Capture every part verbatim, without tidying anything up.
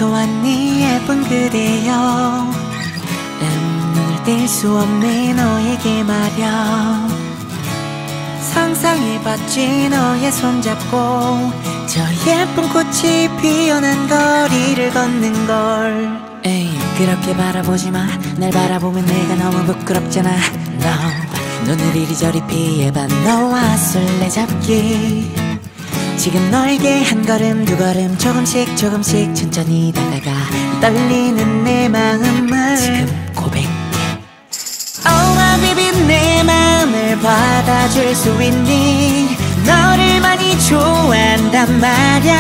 어디서 왔니 예쁜 그대여. 음, 눈을 뗄 수 없네 너에게 말야. 상상해봤지 너의 손잡고 저 예쁜 꽃이 피어난 거리를 걷는 걸. 에이 그렇게 바라보지마. 날 바라보면 내가 너무 부끄럽잖아. No 눈을 이리저리 피해봐 너와 술래잡기. 지금 너에게 한 걸음 두 걸음 조금씩 조금씩 천천히 다가가 떨리는 내 마음을 지금 고백해. Oh my baby 내 마음을 받아줄 수 있니. 너를 많이 좋아한단 말야.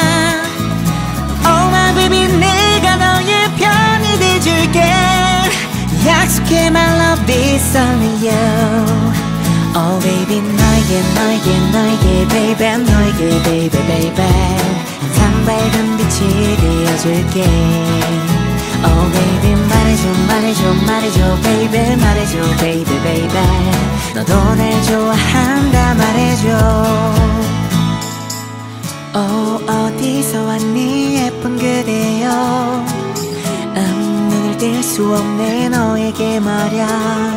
Oh my baby 내가 너의 편이 돼줄게. 약속해 my love is only you. Oh baby 너에게 너에게 너에게 baby 너에게 baby baby 항상 밝은 빛이 되어줄게. Oh baby 말해줘 말해줘 말해줘 baby 말해줘 baby baby 너도 날 좋아한다 말해줘. Oh 어디서 왔니 예쁜 그대여. 음, 눈을 뗄 수 없네 너에게 말야.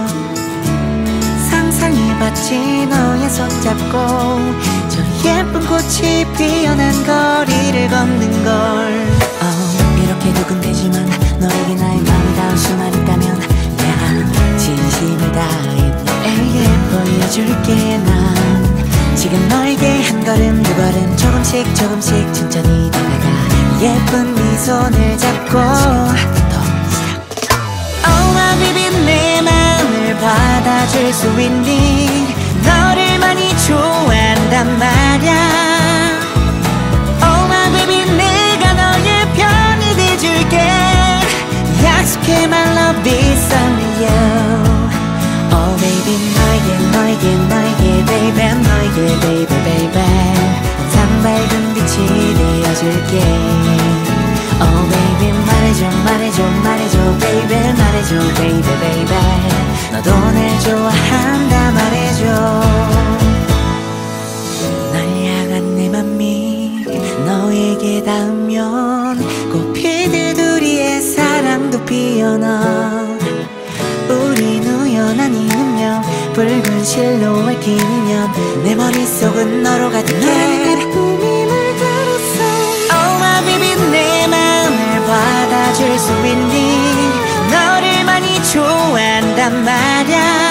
상상해봤지 너의 손잡고 저 예쁜 꽃이 피어난 거리를 걷는 걸. oh, 이렇게 두근대지만 너에게 나의 마음이 닿을 수만 있다면 yeah, 진심을 다해 너에게 보여줄게. 난 지금 너에게 한 걸음 두 걸음 조금씩 조금씩 천천히 다가가 예쁜 네 손을 잡고 Oh my baby 내 마음을 받아줄 수 있니. 너를 많이 좋아한단 말야. Oh my baby 내가 너의 편이 돼줄게. 약속해 my love is only you. Oh baby 너에게 너에게 너에게 baby 너에게 baby baby 항상 밝은 빛이 되어줄게. Oh baby 말해줘 말해줘 말해줘 baby 말해줘 baby baby 너도 날 좋아한다 말해줘. 널 향한 내 맘이 너에게 닿으면 꽃피듯 우리의 사랑도 피어나. 우린 우연한 운명 붉은 실로에 기면 내 머릿속은 너로 가득해. Oh my baby 내 마음을 받아줄 수 있니. 너를 많이 좋아한단 말야.